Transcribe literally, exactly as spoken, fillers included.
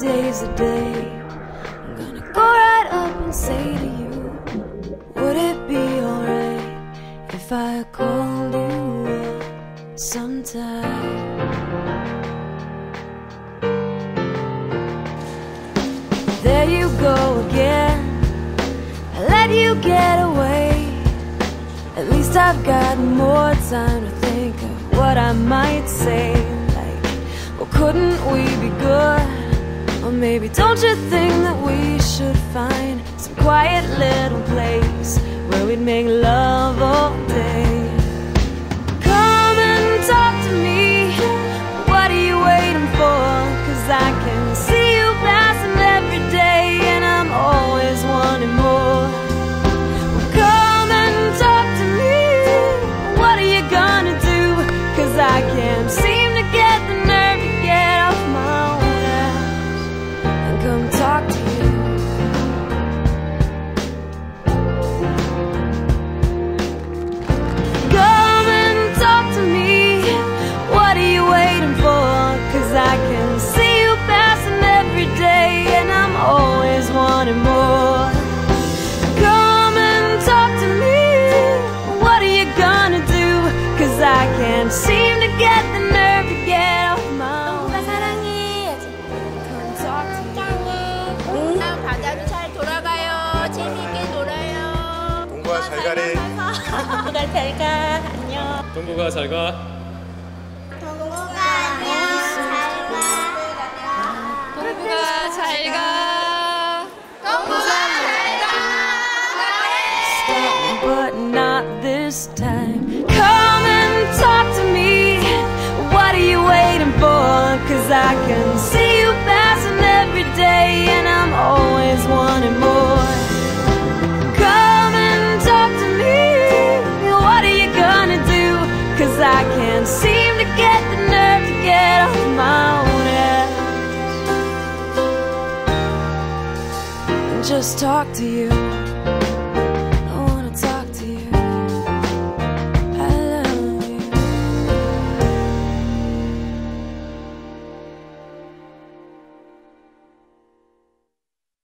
today's the day. I'm gonna go right up and say to you, would it be alright if I called you up sometime? There you go again, I let you get away. At least I've got more time to think of what I might say. Like, well, couldn't we be good? Or maybe don't you think that we should find some quiet little place where we'd make love all day? Come and talk to me, what are you waiting for? 'Cause I can see you passing every day, and I'm always wanting more. Well, come and talk to me, what are you gonna do? 'Cause I can't seem to get the nerve to get off my own ass and come talk to you. Come and talk to me, what are you waiting for? 'Cause I can see you passing every day, and I'm always wanting more. Come and talk to me, what are you gonna do? 'Cause I can't seem to get the nerve to get off my own. 동구가 사랑해. Come talk to you. 응. 바다도 잘 돌아가요. 재미있게 놀아요. 동구가 잘 가래. 동구가 잘 가. 안녕. 동구가 잘 가. 동구가 안녕. 동구가 잘 가. 동구가 잘 가. Stop, but not this time. Come and talk to me, what are you waiting for? 'Cause I can see you passing every day, and I'm always wanting more. Come and talk to me, what are you gonna do? 'Cause I can't seem to get the nerve to get off my own ass and just talk to you.